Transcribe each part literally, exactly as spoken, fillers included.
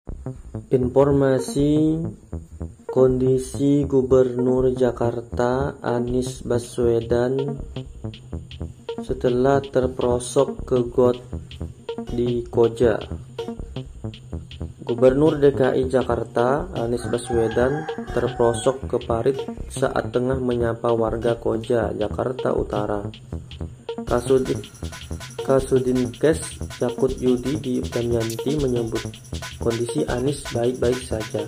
Informasi kondisi Gubernur Jakarta Anies Baswedan setelah terperosok ke got di Koja. Gubernur D K I Jakarta Anies Baswedan terperosok ke parit saat tengah menyapa warga Koja, Jakarta Utara. Kasudin Kasudinkes Yakut Yudi Damayanti menyebut kondisi Anies baik-baik saja,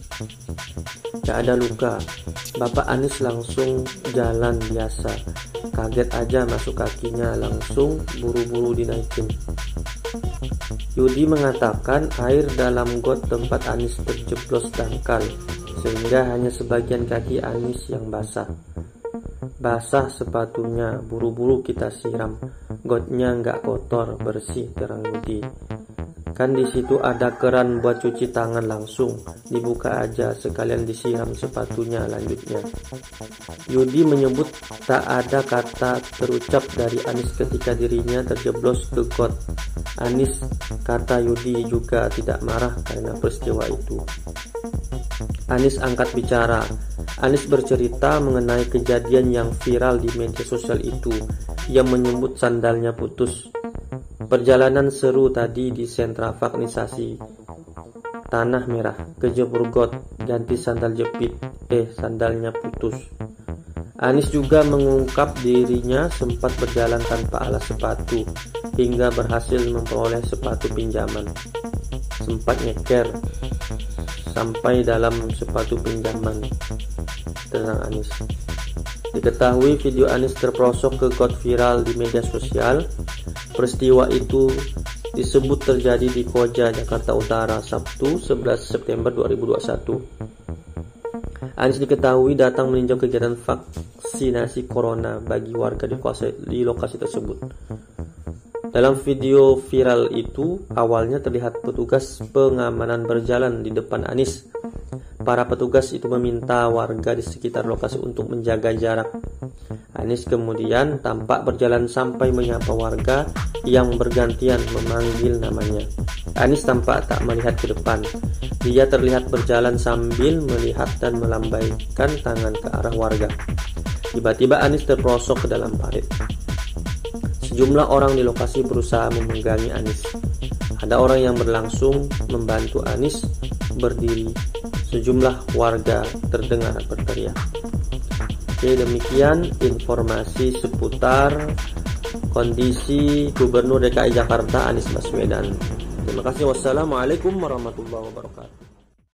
gak ada luka. Bapak Anies langsung jalan biasa, kaget aja masuk kakinya, langsung buru-buru dinaikin. Yudi mengatakan air dalam got tempat Anies terjeblos dangkal, sehingga hanya sebagian kaki Anies yang basah. Basah sepatunya, buru-buru kita siram. Gotnya nggak kotor, bersih, terang Yudi. Kan di situ ada keran buat cuci tangan langsung, dibuka aja sekalian disiram sepatunya, lanjutnya. Yudi menyebut tak ada kata terucap dari Anies ketika dirinya terjeblos ke got. Anies, kata Yudi, juga tidak marah karena peristiwa itu. Anies angkat bicara. Anies bercerita mengenai kejadian yang viral di media sosial itu. Ia menyebut sandalnya putus. Perjalanan seru tadi di sentra vaksinasi Tanah Merah, kejebur got, ganti sandal jepit, eh sandalnya putus. Anies juga mengungkap dirinya sempat berjalan tanpa alas sepatu hingga berhasil memperoleh sepatu pinjaman. Sempat nyeker sampai dalam sepatu pinjaman, tenang Anies. Diketahui video Anies terperosok ke got viral di media sosial. Peristiwa itu disebut terjadi di Koja, Jakarta Utara, Sabtu sebelas September dua ribu dua puluh satu. Anies diketahui datang meninjau kegiatan vaksinasi corona bagi warga di lokasi, di lokasi tersebut. Dalam video viral itu, awalnya terlihat petugas pengamanan berjalan di depan Anies. Para petugas itu meminta warga di sekitar lokasi untuk menjaga jarak. Anies kemudian tampak berjalan sampai menyapa warga yang bergantian memanggil namanya. Anies tampak tak melihat ke depan. Dia terlihat berjalan sambil melihat dan melambaikan tangan ke arah warga. Tiba-tiba Anies terperosok ke dalam parit. Sejumlah orang di lokasi berusaha memegangi Anies. Ada orang yang berlangsung membantu Anies berdiri. Sejumlah warga terdengar berteriak. Oke, demikian informasi seputar kondisi Gubernur D K I Jakarta Anies Baswedan. Terima kasih. Wassalamualaikum warahmatullahi wabarakatuh.